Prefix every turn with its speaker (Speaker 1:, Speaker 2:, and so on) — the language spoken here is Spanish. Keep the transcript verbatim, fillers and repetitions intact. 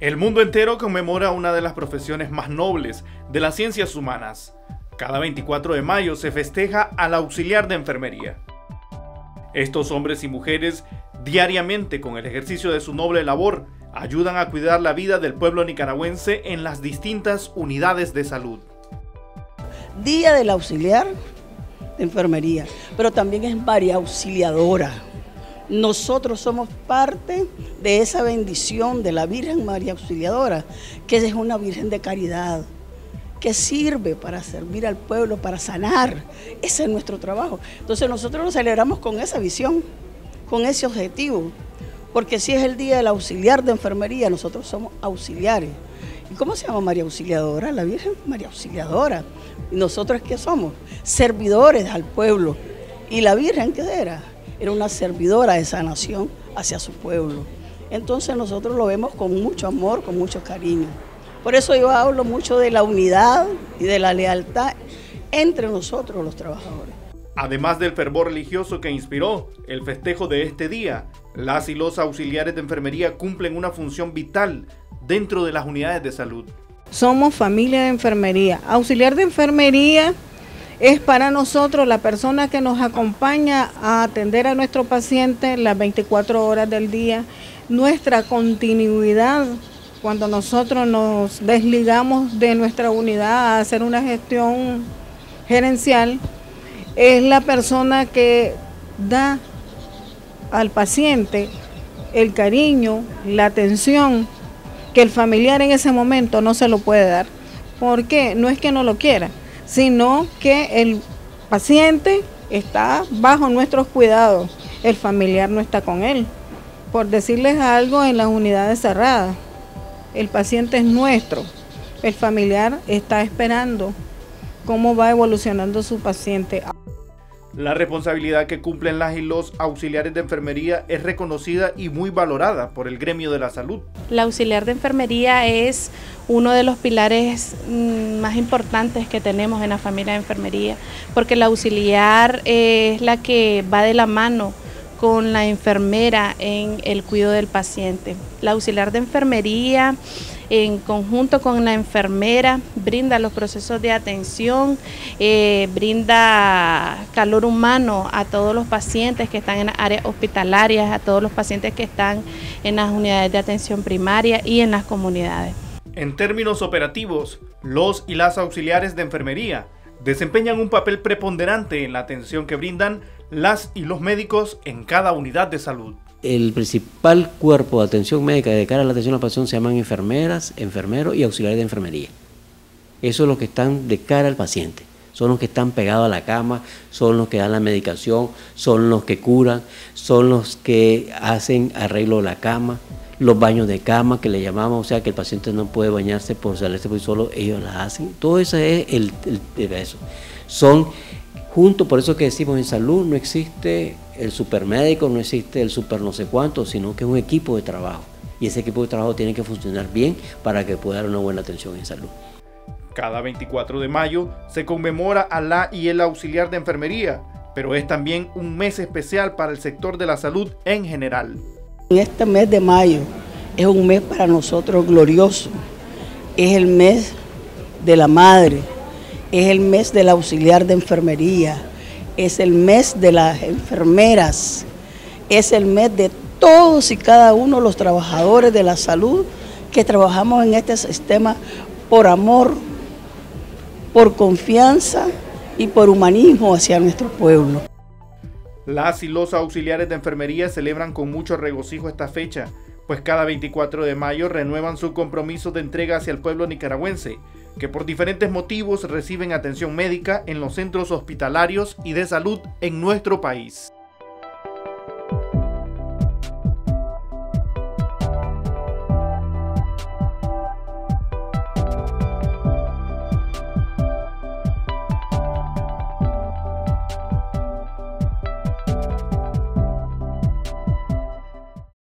Speaker 1: El mundo entero conmemora una de las profesiones más nobles de las ciencias humanas. Cada veinticuatro de mayo se festeja al auxiliar de enfermería. Estos hombres y mujeres, diariamente con el ejercicio de su noble labor, ayudan a cuidar la vida del pueblo nicaragüense en las distintas unidades de salud.
Speaker 2: Día del auxiliar de enfermería, pero también es María Auxiliadora. Nosotros somos parte de esa bendición de la Virgen María Auxiliadora, que es una Virgen de caridad, que sirve para servir al pueblo, para sanar. Ese es nuestro trabajo. Entonces nosotros lo celebramos con esa visión, con ese objetivo, porque si es el día del auxiliar de enfermería, nosotros somos auxiliares. ¿Y cómo se llama María Auxiliadora? La Virgen María Auxiliadora. ¿Y nosotros qué somos? Servidores al pueblo. ¿Y la Virgen qué era? Era una servidora de sanación hacia su pueblo. Entonces nosotros lo vemos con mucho amor, con mucho cariño. Por eso yo hablo mucho de la unidad y de la lealtad entre nosotros los trabajadores.
Speaker 1: Además del fervor religioso que inspiró el festejo de este día, las y los auxiliares de enfermería cumplen una función vital dentro de las unidades de salud.
Speaker 3: Somos familia de enfermería. Auxiliar de enfermería es para nosotros la persona que nos acompaña a atender a nuestro paciente las veinticuatro horas del día. Nuestra continuidad, cuando nosotros nos desligamos de nuestra unidad a hacer una gestión gerencial, es la persona que da al paciente el cariño, la atención que el familiar en ese momento no se lo puede dar. ¿Por qué? No es que no lo quiera, sino que el paciente está bajo nuestros cuidados, el familiar no está con él. Por decirles algo, en las unidades cerradas, el paciente es nuestro, el familiar está esperando cómo va evolucionando su paciente.
Speaker 1: La responsabilidad que cumplen las y los auxiliares de enfermería es reconocida y muy valorada por el gremio de la salud.
Speaker 4: La auxiliar de enfermería es uno de los pilares más importantes que tenemos en la familia de enfermería, porque la auxiliar es la que va de la mano con la enfermera en el cuidado del paciente. La auxiliar de enfermería, en conjunto con la enfermera, brinda los procesos de atención, eh, brinda calor humano a todos los pacientes que están en las áreas hospitalarias, a todos los pacientes que están en las unidades de atención primaria y en las comunidades.
Speaker 1: En términos operativos, los y las auxiliares de enfermería desempeñan un papel preponderante en la atención que brindan las y los médicos en cada unidad de salud.
Speaker 5: El principal cuerpo de atención médica de cara a la atención a la paciente se llaman enfermeras, enfermeros y auxiliares de enfermería. Esos son los que están de cara al paciente, son los que están pegados a la cama, son los que dan la medicación, son los que curan, son los que hacen arreglo de la cama, los baños de cama que le llamamos, o sea que el paciente no puede bañarse por salirse por solo, ellos la hacen. Todo eso es el, el, el eso. Son juntos, por eso que decimos en salud no existe el supermédico, no existe el super no sé cuánto, sino que es un equipo de trabajo. Y ese equipo de trabajo tiene que funcionar bien para que pueda dar una buena atención en salud.
Speaker 1: Cada veinticuatro de mayo se conmemora a la y el auxiliar de enfermería, pero es también un mes especial para el sector de la salud en general.
Speaker 2: En este mes de mayo es un mes para nosotros glorioso, es el mes de la madre, es el mes del auxiliar de enfermería, es el mes de las enfermeras, es el mes de todos y cada uno de los trabajadores de la salud que trabajamos en este sistema por amor, por confianza y por humanismo hacia nuestro pueblo.
Speaker 1: Las y los auxiliares de enfermería celebran con mucho regocijo esta fecha, pues cada veinticuatro de mayo renuevan su compromiso de entrega hacia el pueblo nicaragüense, que por diferentes motivos reciben atención médica en los centros hospitalarios y de salud en nuestro país.